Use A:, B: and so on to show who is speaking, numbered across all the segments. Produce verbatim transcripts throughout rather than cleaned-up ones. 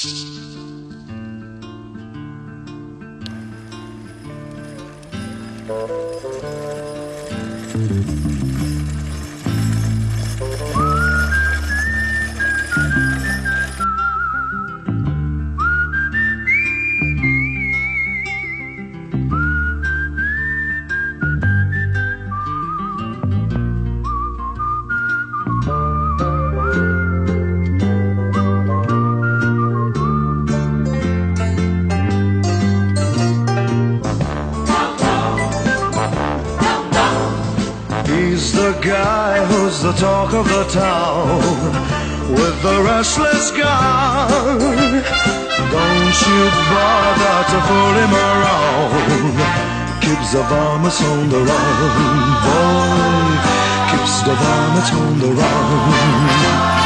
A: He's the guy who's the talk of the town, with the restless gun. Don't you bother to fool him around. Keeps the varmints on the run, boy. Keeps the varmints on the run.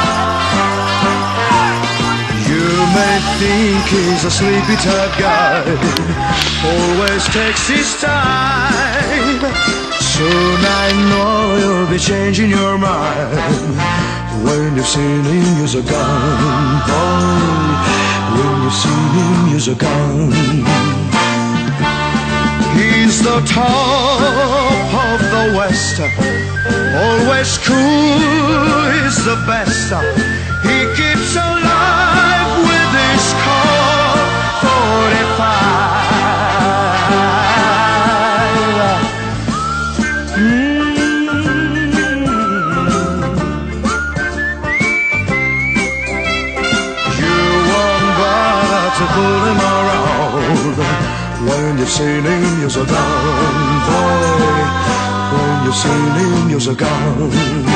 A: You may think he's a sleepy type guy, always takes his time. Soon I know you'll be changing your mind when you've seen him use a gun, boy. When you've seen him use a gun. He's the top of the West, always cool, he's the best. He keeps alive with his Colt forty-five. To pull him around when you've seen him use a gun, boy. When you've seen him use a gun.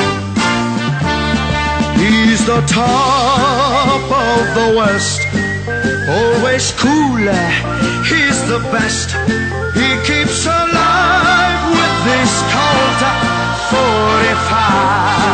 A: He's the top of the West, always cool, he's the best. He keeps alive with this Colt forty-five.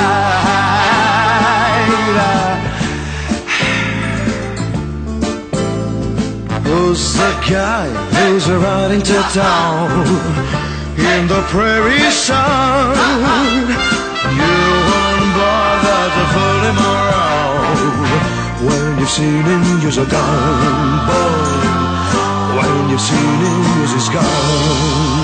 A: Who's the guy who's riding to town in the prairie sun? You won't bother to fool him around when you've seen him use a gun, boy. When you've seen him use his gun.